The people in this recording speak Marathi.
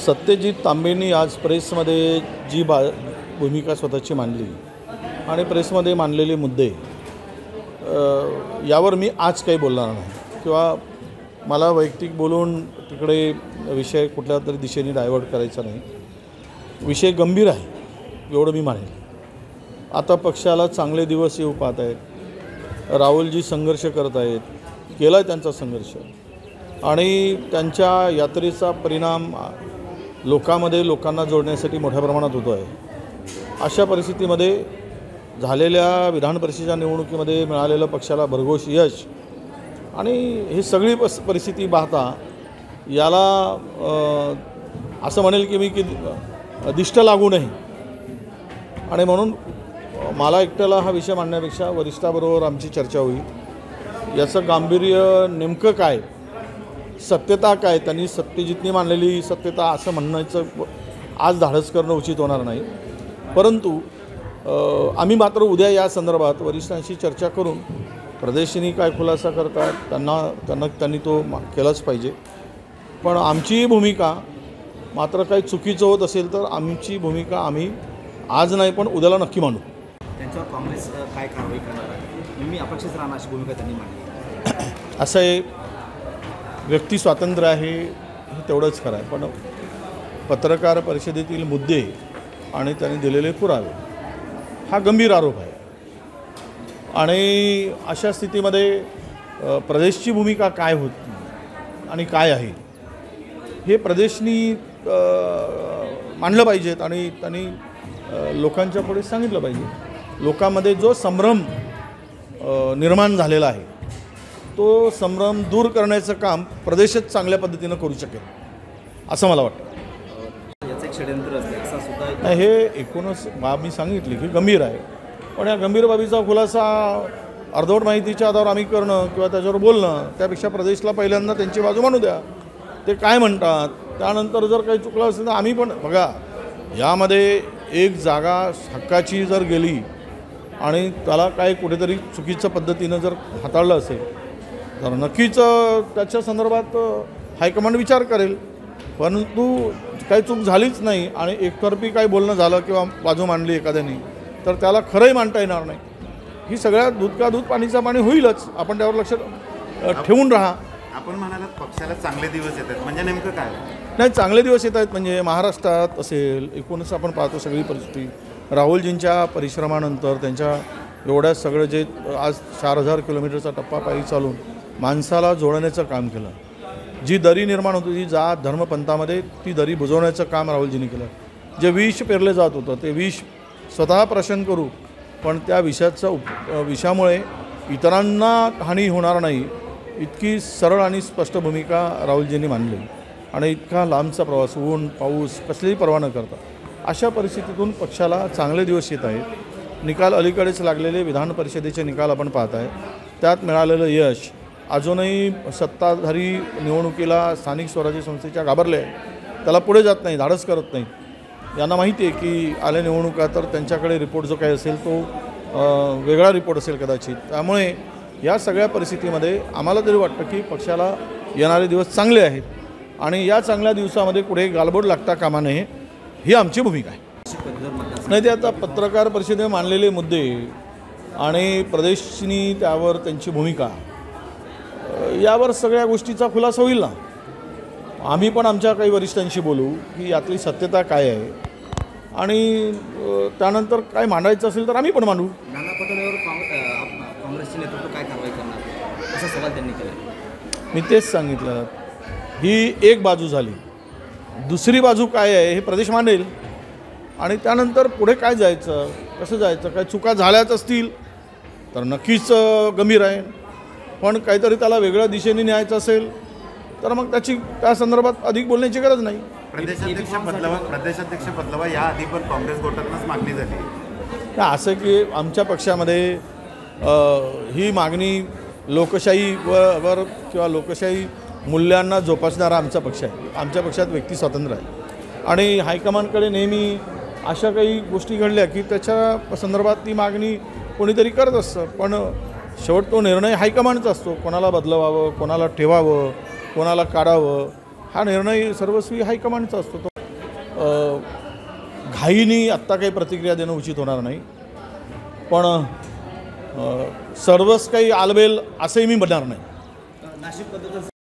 सत्यजित तांबेंनी आज प्रेसमध्ये जी भूमिका स्वतःची मांडली आणि प्रेसमध्ये मांडलेले मुद्दे यावर मी आज काही बोलणार नाही किंवा मला वैयक्तिक बोलून तिकडे विषय कुठल्या तरी दिशेने डायव्हर्ट करायचा नाही। विषय गंभीर आहे एवढं मी मानेल। आता पक्षाला चांगले दिवस येऊ पाहत आहेत। राहुलजी संघर्ष करत आहेत, केला त्यांचा संघर्ष आणि त्यांच्या यात्रेचा परिणाम लोकांना जोडण्यासाठी मोठ्या प्रमाणात होतो आहे। अशा परिस्थितीमध्ये झालेल्या विधान परिषदेच्या निवडणुकीमध्ये मिळालेलं पक्षाला भरघोस यश आणि ही सगळी परिस्थिती पाहता याला असं म्हणेल की मी की दिष्ट लागू नये आणि म्हणून मला एकट्याला हा विषय मांडण्यापेक्षा वरिष्ठाबरोबर आमची चर्चा होईल। याचं गांभीर्य नेमकं काय, सत्यता काय, त्यांनी सत्यजितनी मांडलेली सत्यता असं म्हणण्याचं आज धाडस करणं उचित होणार नाही। परंतु आम्ही मात्र उद्या या संदर्भात वरिष्ठांशी चर्चा करून प्रदेशनी काय खुलासा करतात त्यांनी तो केलाच पाहिजे। पण आमची भूमिका मात्र काही चुकीचं होत असेल तर आमची भूमिका आम्ही आज नाही पण उद्याला नक्की मांडू। त्यांच्यावर काँग्रेस काय कारवाई करणार आहे, मी अपेक्षित राहणार अशी भूमिका त्यांनी मांडली। असं आहे, व्यक्ती स्वातंत्र्य आहे हे तेवढंच खरं आहे, पण पत्रकार परिषदेतील मुद्दे आणि त्यांनी दिलेले पुरावे हा गंभीर आरोप आहे आणि अशा स्थितीमध्ये प्रदेशची भूमिका काय होती आणि काय आहे हे प्रदेशनी मांडलं पाहिजेत आणि त्यांनी लोकांच्या पुढे सांगितलं पाहिजे। लोकांमध्ये जो संभ्रम निर्माण झालेला आहे तो संभ्रम दूर करण्याचं काम प्रदेशच चांगल्या पद्धतीनं करू शकेल असं मला वाटतं। याचं एक षडयंत्र असते असं सुद्धा हे एकूणच बाब मी सांगितली की गंभीर आहे, पण या गंभीर बाबीचा खुलासा अर्धवट माहितीच्या आधारावर आम्ही करणं किंवा त्याच्यावर बोलणं त्यापेक्षा प्रदेशला पहिल्यांदा त्यांची बाजू मानू द्या, ते काय म्हणतात। त्यानंतर जर काही चुकलं असेल तर आम्ही पण बघा, यामध्ये एक जागा हक्काची जर गेली आणि त्याला काय कुठेतरी चुकीच्या पद्धतीनं जर हाताळलं असेल तर नक्कीच त्याच्या संदर्भात हायकमांड विचार करेल। परंतु काही चूक झालीच नाही आणि एकतर्फी काही बोलणं झालं किंवा बाजू मांडली एखाद्याने तर त्याला खरंही मांडता येणार नाही। ही सगळ्यात दूध का दूध पाणीचा पाणी होईलच, आपण त्यावर लक्ष ठेवून राहा। आपण म्हणालात पक्षाला चांगले दिवस येतात, म्हणजे नेमकं काय? नाही, चांगले दिवस येत आहेत म्हणजे महाराष्ट्रात असेल एकूणच आपण पाहतो सगळी परिस्थिती राहुलजींच्या परिश्रमानंतर त्यांच्या एवढ्या सगळं जे आज 4000 किलोमीटरचा टप्पा पायी चालून माणसाला जोडण्याचं काम केलं, जी दरी निर्माण होती ती जात धर्मपंथामध्ये ती दरी बुजवण्याचं काम राहुलजींनी केलं। जे विष पेरले जात होतं ते विष स्वतः प्राशन करू पण त्या विषामुळे इतरांना हानी होणार नाही इतकी सरळ आणि स्पष्ट भूमिका राहुलजींनी मांडली आणि इतका लांबचा प्रवास ऊन पाऊस कसलीही पर्वा न करता अशा परिस्थितीतून पक्षाला चांगले दिवस येत आहेत। निकाल अलीकडेच लागलेले विधान परिषदेचे निकाल आपण पाहत आहे, त्यात मिळालेलं यश अजूनही सत्ताधारी निवडणुकीला स्थानिक स्वराज्य संस्थेच्या घाबरले आहे, त्याला पुढे जात नाही, धाडस करत नाही। यांना माहिती आहे की आल्या निवडणुका तर त्यांच्याकडे रिपोर्ट जो काही असेल तो वेगळा रिपोर्ट असेल कदाचित। त्यामुळे या सगळ्या परिस्थितीमध्ये आम्हाला तरी वाटतं की पक्षाला येणारे दिवस चांगले आहेत आणि या चांगल्या दिवसामध्ये पुढे गालबोट लागता कामा नये ही आमची भूमिका आहे। नाही, ते आता पत्रकार परिषदेने मांडलेले मुद्दे आणि प्रदेशनी त्यावर त्यांची भूमिका यावर सगळ्या गोष्टीचा खुलासा होईल ना। आम्ही पण आमच्या काही वरिष्ठांशी बोलू की यातली सत्यता काय आहे आणि त्यानंतर काय मांडायचं असेल तर आम्ही पण मांडू। नाना पटोलेवर काँग्रेसचे नेतृत्व काय कारवाई करणार असा सवाल त्यांनी केला। मी तेच सांगितलं, ही एक बाजू झाली, दुसरी बाजू काय आहे हे प्रदेश मांडेल आणि त्यानंतर पुढे काय जायचं कसं जायचं। काय चुका झाल्याच असतील तर नक्कीच गंभीर आहे, पण काहीतरी त्याला वेगळ्या दिशेने न्यायचं असेल तर मग त्या संदर्भात अधिक बोलण्याची गरज नाही। प्रदेशाध्यक्ष बदलावा याआधी पण काँग्रेस गोटातूनच मागणी झाली। असं की आमच्या पक्षामध्ये ही मागणी लोकशाहीवर किंवा लोकशाही मूल्यांना जोपासणारा आमचा पक्ष आहे। आमच्या पक्षात व्यक्ती स्वातंत्र्य आहे आणि हायकमांडकडे नेहमी अशा काही गोष्टी घडल्या की त्याच्या संदर्भात ती मागणी कोणीतरी करत असतं, पण शेवट तो निर्णय हायकमांडचा असतो। कोणाला बदलवावं, कोणाला ठेवावं, कोणाला काढावं हा निर्णय सर्वस्वी हायकमांडचा असतो। घाईनी आत्ता काही प्रतिक्रिया देणं उचित होणार नाही, पण सर्वच काही आलबेल असंही मी म्हणणार नाही. नाशिकबद्दल